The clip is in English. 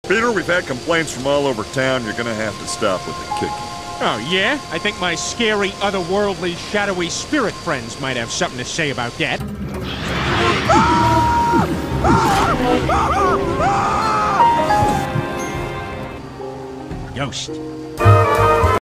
Peter, we've had complaints from all over town. You're gonna have to stop with the kicking. Oh, yeah? I think my scary, otherworldly, shadowy spirit friends might have something to say about that. Ghost.